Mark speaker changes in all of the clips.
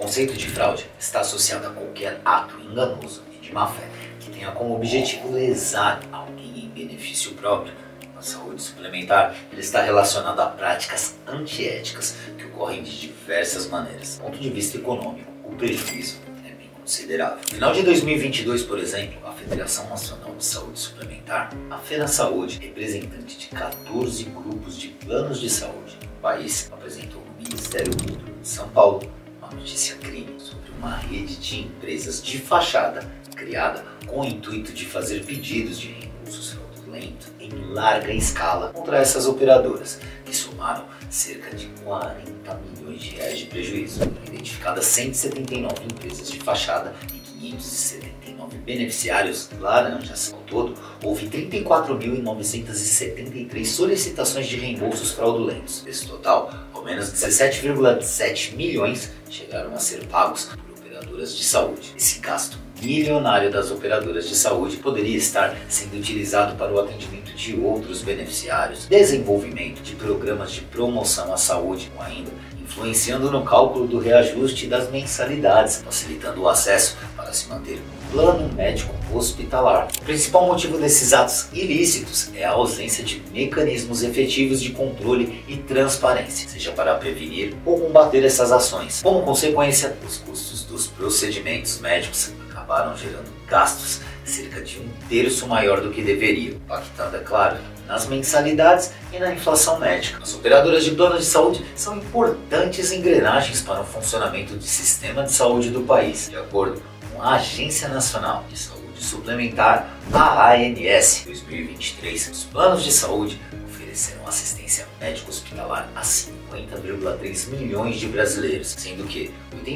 Speaker 1: conceito de fraude está associado a qualquer ato enganoso e de má fé que tenha como objetivo lesar alguém em benefício próprio. Na saúde suplementar, ele está relacionado a práticas antiéticas que ocorrem de diversas maneiras. Do ponto de vista econômico, o prejuízo é bem considerável. No final de 2022, por exemplo, a Federação Nacional de Saúde Suplementar, a FenaSaúde, representante de 14 grupos de planos de saúde no país, apresentou no Ministério Público de São Paulo uma notícia crime sobre uma rede de empresas de fachada criada com o intuito de fazer pedidos de reembolsos fraudulentos em larga escala contra essas operadoras, que somaram cerca de 40 milhões de reais de prejuízo. Foram identificadas 179 empresas de fachada e 579 beneficiários laranjas. Ao todo, houve 34.973 solicitações de reembolsos fraudulentos. Desse total, ao menos 17,7 milhões chegaram a ser pagos por operadoras de saúde. Esse gasto milionário das operadoras de saúde poderia estar sendo utilizado para o atendimento de outros beneficiários, desenvolvimento de programas de promoção à saúde, ou ainda influenciando no cálculo do reajuste das mensalidades, facilitando o acesso para se manter um plano médico hospitalar. O principal motivo desses atos ilícitos é a ausência de mecanismos efetivos de controle e transparência, seja para prevenir ou combater essas ações. Como consequência, os custos dos procedimentos médicos acabaram gerando gastos cerca de 1/3 maior do que deveriam, impactando, é claro, nas mensalidades e na inflação médica. As operadoras de plano de saúde são importantes engrenagens para o funcionamento do sistema de saúde do país. De acordo com a Agência Nacional de Saúde Suplementar, a ANS, 2023, os planos de saúde ofereceram assistência médico-hospitalar a 50,3 milhões de brasileiros, sendo que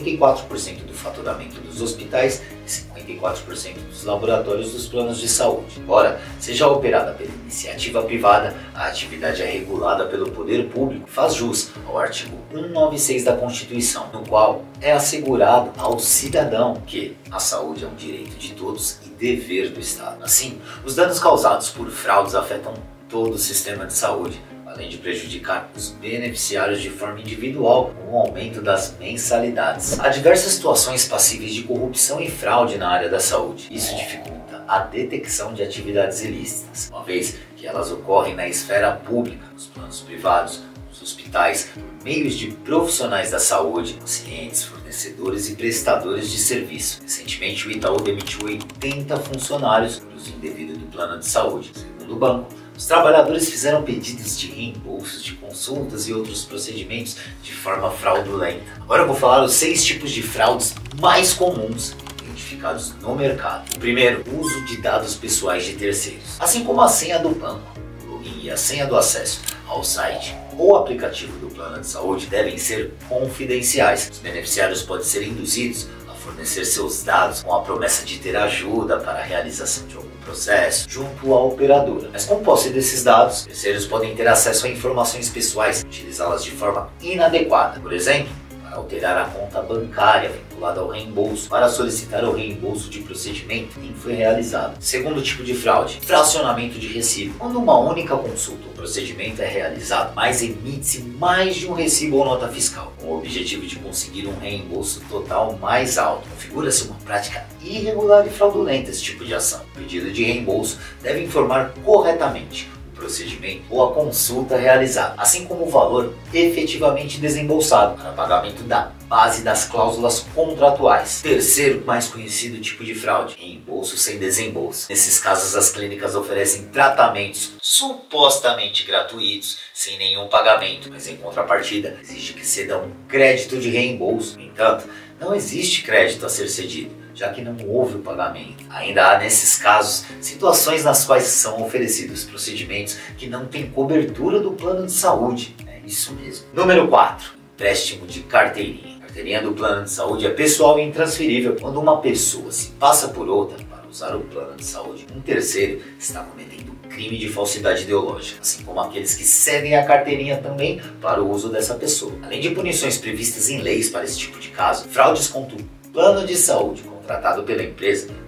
Speaker 1: 84% do faturamento dos hospitais e 54% dos laboratórios dos planos de saúde. Embora seja operada pela iniciativa privada, a atividade é regulada pelo poder público e faz jus ao artigo 196 da Constituição, no qual é assegurado ao cidadão que a saúde é um direito de todos e dever do Estado. Assim, os danos causados por fraudes afetam todo o sistema de saúde, além de prejudicar os beneficiários de forma individual com o aumento das mensalidades. Há diversas situações passíveis de corrupção e fraude na área da saúde. Isso dificulta a detecção de atividades ilícitas, uma vez que elas ocorrem na esfera pública, nos planos privados, nos hospitais, por meios de profissionais da saúde, pacientes, fornecedores e prestadores de serviço. Recentemente, o Itaú demitiu 80 funcionários por uso indevido do plano de saúde. Segundo o banco, os trabalhadores fizeram pedidos de reembolsos de consultas e outros procedimentos de forma fraudulenta. Agora eu vou falar os 6 tipos de fraudes mais comuns identificados no mercado. O primeiro, o uso de dados pessoais de terceiros. Assim como a senha do banco, o login e a senha do acesso ao site ou aplicativo do plano de saúde devem ser confidenciais. Os beneficiários podem ser induzidos a fornecer seus dados com a promessa de ter ajuda para a realização de algum processo junto à operadora. Mas com posse desses dados, terceiros podem ter acesso a informações pessoais e utilizá-las de forma inadequada. Por exemplo, para alterar a conta bancária vinculada ao reembolso, para solicitar o reembolso de procedimento que foi realizado. Segundo tipo de fraude, fracionamento de recibo. Quando uma única consulta ou procedimento é realizado, mas emite-se mais de um recibo ou nota fiscal, com o objetivo de conseguir um reembolso total mais alto. Configura-se uma prática irregular e fraudulenta esse tipo de ação. O pedido de reembolso deve informar corretamente procedimento ou a consulta realizada, assim como o valor efetivamente desembolsado para pagamento da base das cláusulas contratuais. Terceiro, mais conhecido tipo de fraude, reembolso sem desembolso. Nesses casos, as clínicas oferecem tratamentos supostamente gratuitos, sem nenhum pagamento, mas em contrapartida, exige que ceda um crédito de reembolso. No entanto, não existe crédito a ser cedido, já que não houve o pagamento. Ainda há, nesses casos, situações nas quais são oferecidos procedimentos que não têm cobertura do plano de saúde. É isso mesmo. Número 4. Empréstimo de carteirinha. A carteirinha do plano de saúde é pessoal e intransferível. Quando uma pessoa se passa por outra para usar o plano de saúde, um terceiro está cometendo crime de falsidade ideológica, assim como aqueles que cedem a carteirinha também para o uso dessa pessoa. Além de punições previstas em leis para esse tipo de caso, fraudes contra o plano de saúde contratado pela empresa pode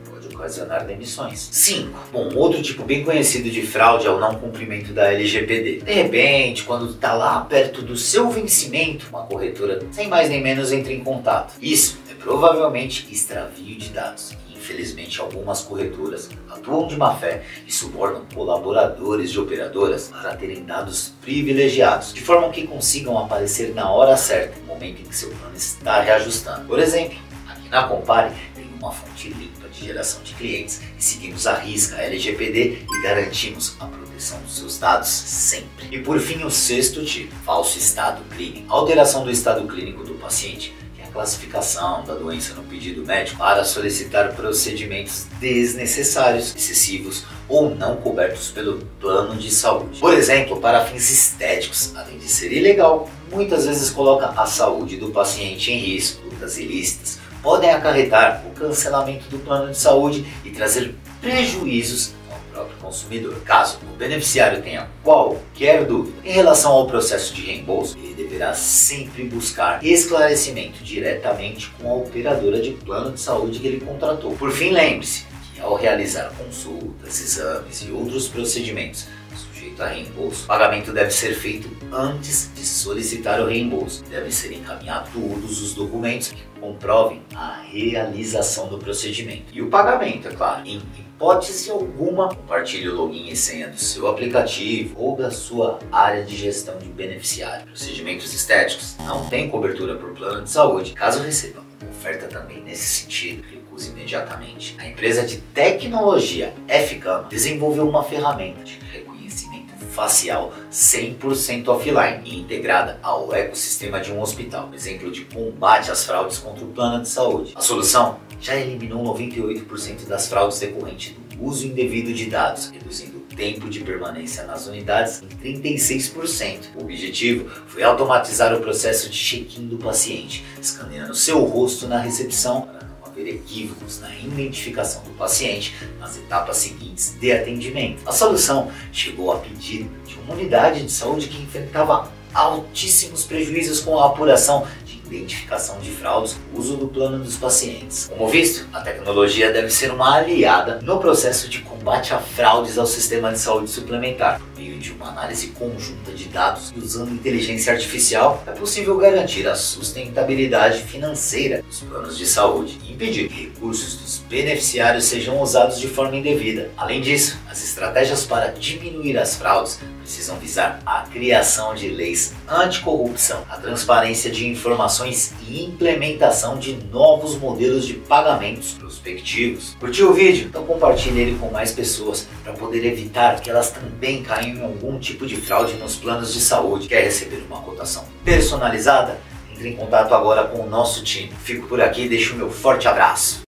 Speaker 1: ocasionar demissões. 5. Bom, outro tipo bem conhecido de fraude é o não cumprimento da LGPD. De repente, quando está lá perto do seu vencimento, uma corretora sem mais nem menos entra em contato. Isso é provavelmente extravio de dados. Infelizmente, algumas corretoras atuam de má fé e subornam colaboradores de operadoras para terem dados privilegiados, de forma que consigam aparecer na hora certa, no momento em que seu plano está reajustando. Por exemplo, aqui na Compare tem uma fonte limpa de geração de clientes e seguimos à risca a LGPD e garantimos a proteção dos seus dados sempre. E por fim, o 6º tipo, falso estado clínico. A alteração do estado clínico do paciente, classificação da doença no pedido médico para solicitar procedimentos desnecessários, excessivos ou não cobertos pelo plano de saúde. Por exemplo, para fins estéticos, além de ser ilegal, muitas vezes coloca a saúde do paciente em risco. Lutas ilícitas podem acarretar o cancelamento do plano de saúde e trazer prejuízos ao próprio consumidor. Caso o beneficiário tenha qualquer dúvida em relação ao processo de reembolso, ele deverá sempre buscar esclarecimento diretamente com a operadora de plano de saúde que ele contratou. Por fim, lembre-se que ao realizar consultas, exames e outros procedimentos sujeitos a reembolso, o pagamento deve ser feito antes de solicitar o reembolso. Deve ser encaminhar todos os documentos que comprovem a realização do procedimento. E o pagamento, é claro, em hipótese alguma, compartilhe o login e senha do seu aplicativo ou da sua área de gestão de beneficiário. Procedimentos estéticos não têm cobertura por plano de saúde. Caso receba uma oferta também nesse sentido, recuse imediatamente. A empresa de tecnologia Fcam desenvolveu uma ferramenta de reconhecimento facial 100% offline e integrada ao ecossistema de um hospital, exemplo de combate às fraudes contra o plano de saúde. A solução já eliminou 98% das fraudes decorrentes do uso indevido de dados, reduzindo o tempo de permanência nas unidades em 36%. O objetivo foi automatizar o processo de check-in do paciente, escaneando seu rosto na recepção para não haver equívocos na identificação do paciente nas etapas seguintes de atendimento. A solução chegou a pedido de uma unidade de saúde que enfrentava altíssimos prejuízos com a apuração de identificação de fraudes no uso do plano dos pacientes. Como visto, a tecnologia deve ser uma aliada no processo de combate a fraudes ao sistema de saúde suplementar. Por meio de uma análise conjunta de dados e usando inteligência artificial, é possível garantir a sustentabilidade financeira dos planos de saúde e impedir que recursos dos beneficiários sejam usados de forma indevida. Além disso, as estratégias para diminuir as fraudes precisam visar a criação de leis anticorrupção, a transparência de informações e implementação de novos modelos de pagamentos prospectivos. Curtiu o vídeo? Então compartilhe ele com mais pessoas para poder evitar que elas também caiam em algum tipo de fraude nos planos de saúde. Quer receber uma cotação personalizada? Entre em contato agora com o nosso time. Fico por aqui e deixo o meu forte abraço.